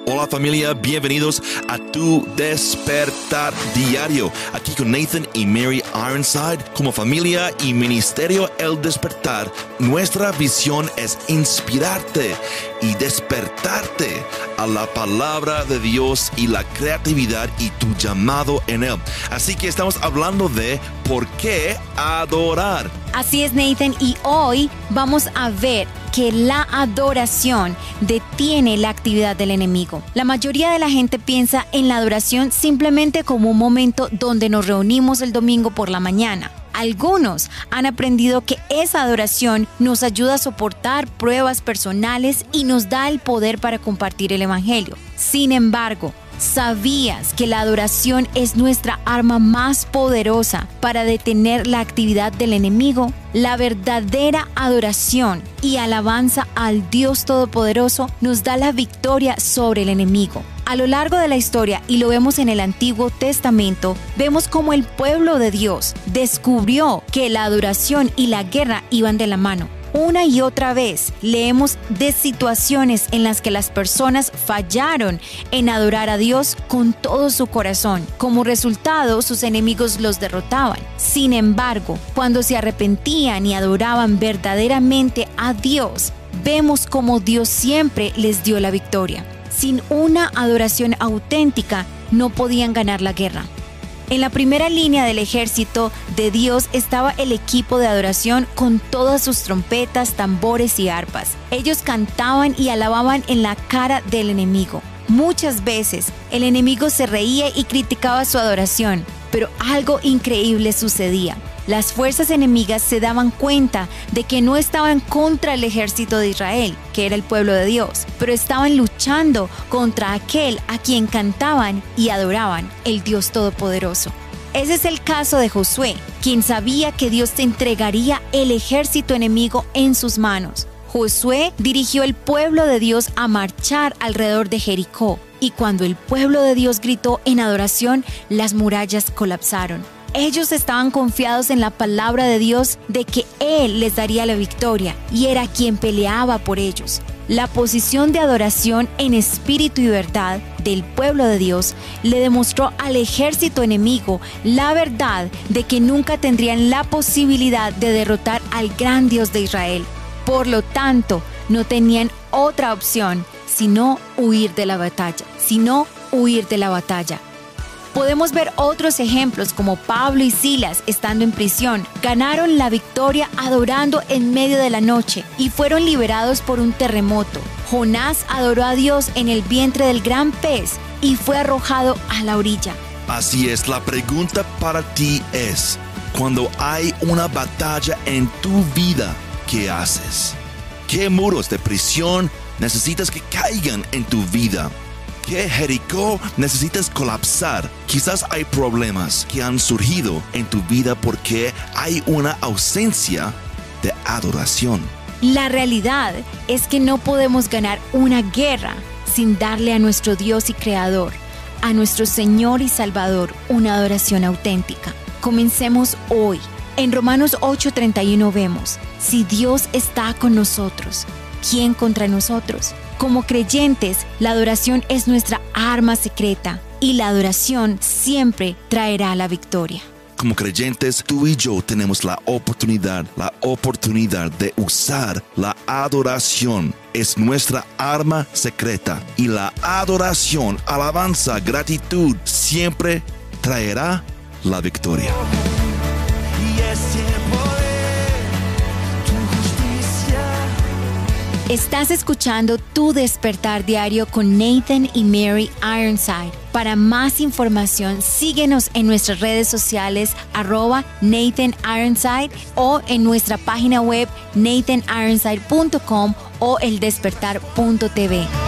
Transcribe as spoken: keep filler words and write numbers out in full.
Hola familia, bienvenidos a tu Despertar Diario, aquí con Nathan y Mary Ironside. Como familia y ministerio El Despertar, nuestra visión es inspirarte y despertarte a la palabra de Dios y la creatividad y tu llamado en Él. Así que estamos hablando de por qué adorar. Así es, Nathan, y hoy vamos a ver que la adoración detiene la actividad del enemigo. La mayoría de la gente piensa en la adoración simplemente como un momento donde nos reunimos el domingo por la mañana. Algunos han aprendido que esa adoración nos ayuda a soportar pruebas personales y nos da el poder para compartir el evangelio. Sin embargo, ¿sabías que la adoración es nuestra arma más poderosa para detener la actividad del enemigo? La verdadera adoración y alabanza al Dios Todopoderoso nos da la victoria sobre el enemigo. A lo largo de la historia, y lo vemos en el Antiguo Testamento, vemos cómo el pueblo de Dios descubrió que la adoración y la guerra iban de la mano. Una y otra vez leemos de situaciones en las que las personas fallaron en adorar a Dios con todo su corazón. Como resultado, sus enemigos los derrotaban. Sin embargo, cuando se arrepentían y adoraban verdaderamente a Dios, vemos cómo Dios siempre les dio la victoria. Sin una adoración auténtica, no podían ganar la guerra. En la primera línea del ejército de Dios estaba el equipo de adoración con todas sus trompetas, tambores y arpas. Ellos cantaban y alababan en la cara del enemigo. Muchas veces el enemigo se reía y criticaba su adoración, pero algo increíble sucedía. Las fuerzas enemigas se daban cuenta de que no estaban contra el ejército de Israel, que era el pueblo de Dios, pero estaban luchando contra aquel a quien cantaban y adoraban, el Dios Todopoderoso. Ese es el caso de Josué, quien sabía que Dios entregaría el ejército enemigo en sus manos. Josué dirigió el pueblo de Dios a marchar alrededor de Jericó, y cuando el pueblo de Dios gritó en adoración, las murallas colapsaron. Ellos estaban confiados en la palabra de Dios de que Él les daría la victoria y era quien peleaba por ellos. La posición de adoración en espíritu y verdad del pueblo de Dios le demostró al ejército enemigo la verdad de que nunca tendrían la posibilidad de derrotar al gran Dios de Israel. Por lo tanto, no tenían otra opción sino huir de la batalla, sino huir de la batalla. Podemos ver otros ejemplos como Pablo y Silas, estando en prisión, ganaron la victoria adorando en medio de la noche y fueron liberados por un terremoto. Jonás adoró a Dios en el vientre del gran pez y fue arrojado a la orilla. Así es, la pregunta para ti es, cuando hay una batalla en tu vida, ¿qué haces? ¿Qué muros de prisión necesitas que caigan en tu vida? ¿Qué Jericó necesitas colapsar? Quizás hay problemas que han surgido en tu vida porque hay una ausencia de adoración. La realidad es que no podemos ganar una guerra sin darle a nuestro Dios y Creador, a nuestro Señor y Salvador, una adoración auténtica. Comencemos hoy. En Romanos ocho treinta y uno vemos, si Dios está con nosotros, ¿quién contra nosotros? Como creyentes, la adoración es nuestra arma secreta y la adoración siempre traerá la victoria. Como creyentes, tú y yo tenemos la oportunidad, la oportunidad de usar la adoración. Es nuestra arma secreta y la adoración, alabanza, gratitud siempre traerá la victoria. Y es tiempo de tu justicia. Estás escuchando Tu Despertar Diario con Nathan y Mary Ironside. Para más información, síguenos en nuestras redes sociales, arroba Nathan Ironside, o en nuestra página web nathan ironside punto com o el despertar punto t v.